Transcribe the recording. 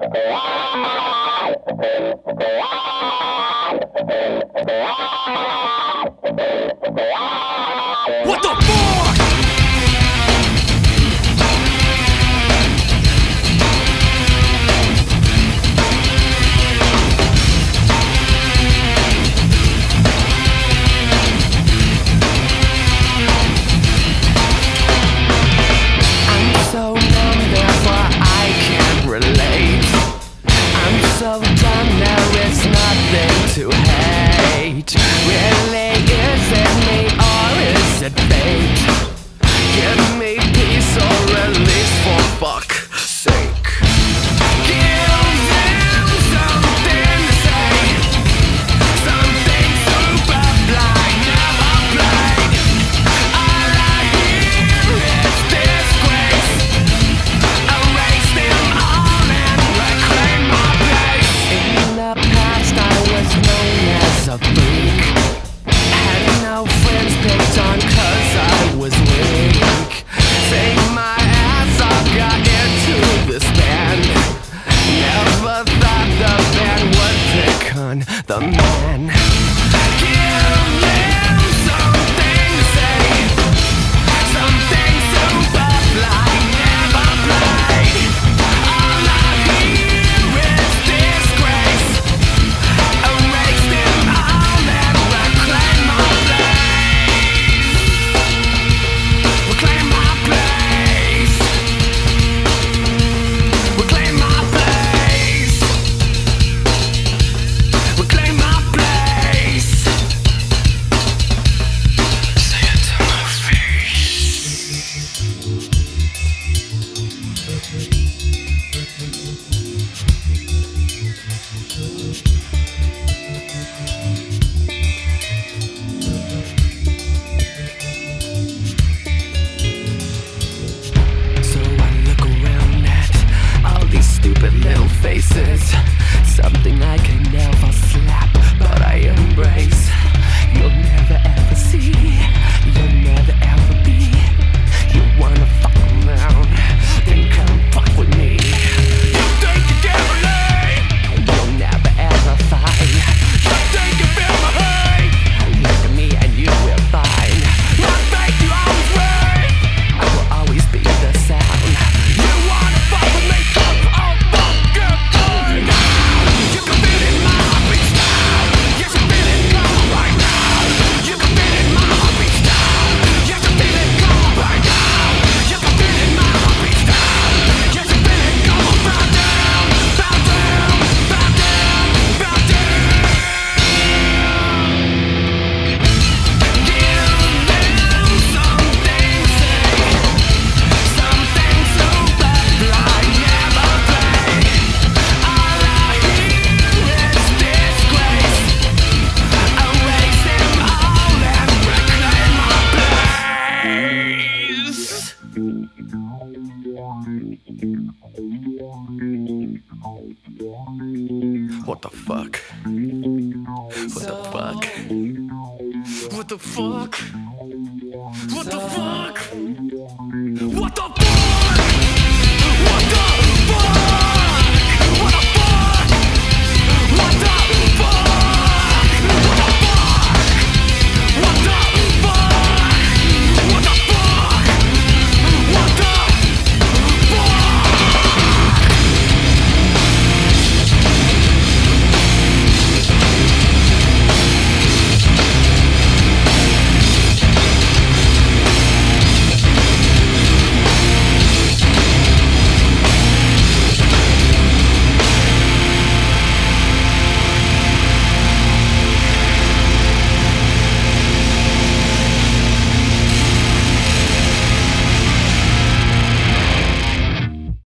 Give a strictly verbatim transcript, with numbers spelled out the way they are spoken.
What the fuck? I'm so numb, therefore I can't relate. I'm so dumb, there is nothing to hate. Really, is it me or is it fate? Give me peace or release, for fuck's sake. Give them something to say, something super blind, never played. All I hear is disgrace. Erase them all and reclaim my place. In the past I was known as a freak. Had no friends, picked on cause I was weak. Take my ass off, got into this band. Never thought the band would pick on the man. Give them something to say, something super blind, never played. All I hear is disgrace. Erase them all and reclaim my place. Reclaim my place. Reclaim my place. Reclaim my place. Say it to my So I look around at all these stupid little faces. Something I can never slap, but I embrace. You'll never ever see, you'll never ever be. You wanna fuck around, then come fuck with me. You think you can relate, you'll never ever find. You think you feel my hate, look at me and you will find. You think you always right, I will always be the sound. You wanna fuck with me, come on, fuck your time. You can feel it in my heartbeat style. Yes, you feel it come right now. You can feel it in my heartbeat style. Yes, you feel it come right now. You can feel it in my heartbeat style. Yes, you feel it come on, bow down, bow down, bow down, bow down. Give them something to say, something super blind, never played. All I hear is disgrace. Erase them all and reclaim my place. What the fuck? What the fuck? What the fuck? What the fuck?